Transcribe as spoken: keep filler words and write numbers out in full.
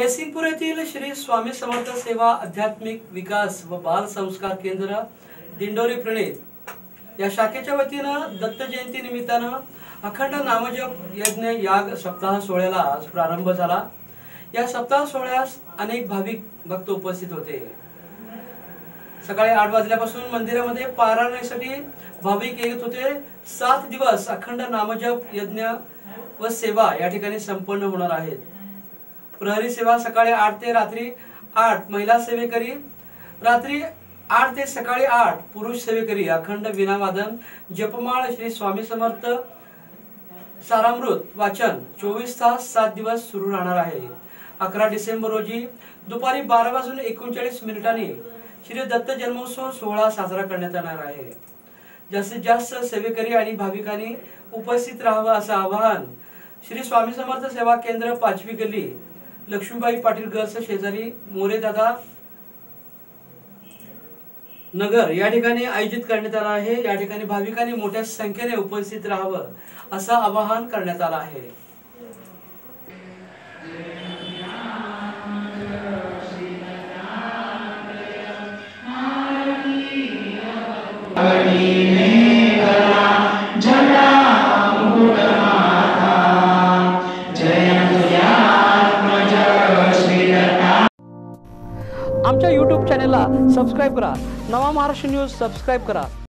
जयसिंगपूर येथील श्री स्वामी समर्थ सेवा आध्यात्मिक विकास व बाल संस्कार केंद्र दिंडोरी प्रणित या शाखेच्या वतीनं दत्त जयंती निमित्तानं अखंड नामजप यज्ञ याग सप्ताह सोहळ्याला आज प्रारंभ झाला। या सप्ताह सोहळ्यास अनेक भाविक भक्त उपस्थित होते। सकाळी आठ वाजल्यापासून मंदिरामध्ये पारायणासाठी भाविक येत होते। सात दिवस अखंड नामजप यज्ञ व सेवा या ठिकाणी संपन्न होणार आहेत। प्रहरी सेवा सकाळी आठ ते रात्री आठ महिला सेवेकरी, रात्री आठ ते सकाळी आठ पुरुष सेवेकरी अखंड विनावादन जपमाळ श्री स्वामी समर्थ सारामृत वाचन चोवीस तास सात दिवस सुरू राहणार आहे। अकरा डिसेंबर रोजी दुपारी बारा वाजून एकोणचाळीस मिनिटांनी श्री दत्त जन्मोत्सव सोहळा साजरा करण्यात येणार आहे। जास्तीत जास्त सेवेकरी आणि भाविकांनी उपस्थित राहावं असं आवाहन श्री स्वामी समर्थ सेवा केंद्र पाचवी गल्ली लक्ष्मीबाई पाटील गर्ल्स शेजारी मोरेदादा नगर या ठिकाणी आयोजित करण्यात आला आहे। या ठिकाणी भाविकांनी मोठ्या संख्येने उपस्थित राहावं असं आवाहन करण्यात आलं आहे। आमच्या यूट्यूब चॅनलला सबस्क्राइब करा। नवा महाराष्ट्र न्यूज सबस्क्राइब करा।